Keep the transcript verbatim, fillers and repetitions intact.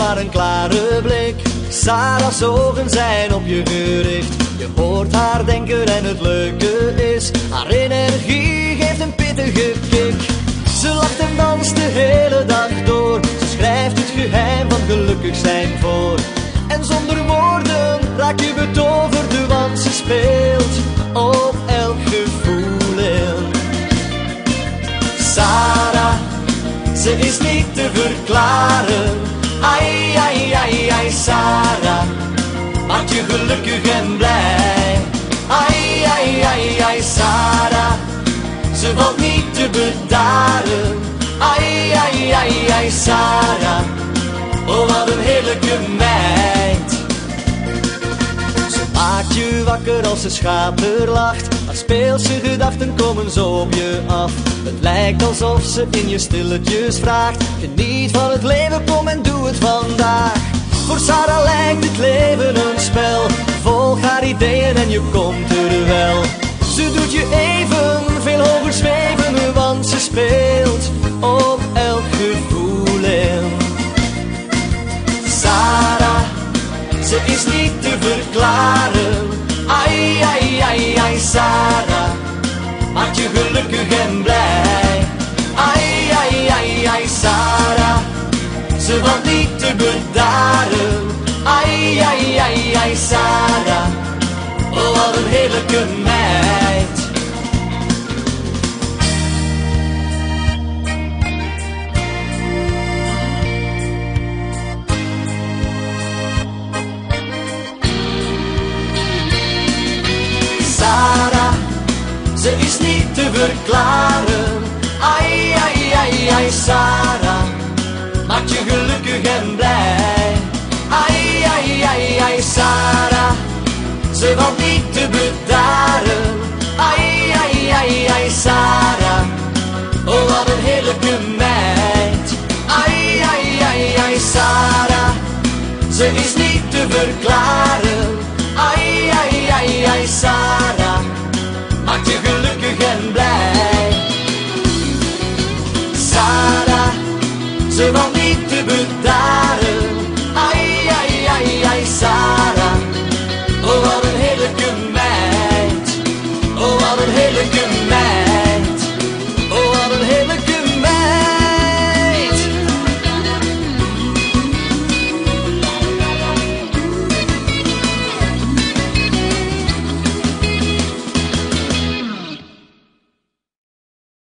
maar een klare blik. Sarah's ogen zijn op je gericht. Je hoort haar denken en het leuke is, haar energie geeft een pittige kick. Ze lacht en danst de hele dag door. Ze schrijft het geheim van gelukkig zijn voor. En zonder woorden raak je betoverd, want ze speelt op elk gevoel in. Sarah, ze is niet te verklaren. Ai, ai, ai, ai, Sarah, maakt je gelukkig en blij. Ai, ai, ai, ai, Sarah, ze valt niet te bedaren. Ai, ai, ai, ai, Sarah, oh wat een heerlijke meid. Ze maakt je wakker als ze schaterlacht. Haar speelse gedachten komen zo op je af. Het lijkt alsof ze in je stilletjes vraagt: geniet van het leven, kom en doe het vandaag. Voor Sarah lijkt het leven een spel. Volg haar ideeën en je komt er wel. Ze doet je even veel hoger zweven, want ze speelt op elk gevoel in. Sarah, ze is niet te verklaren. Ai, ai, ai, ai, Sarah, maakt je gelukkig en blij. Ai, ai, ai, ai, Sarah, ze valt niet te bedaren. Ai, ai, ai, ai, Sarah, oh wat een heerlijke meid. Sarah, ze is niet te verklaren. Ai, ai, ai, ai, Sarah, maakt je gelukkig en blij. Ai, ai, ai, ai, Sarah, ze valt niet te bedaren.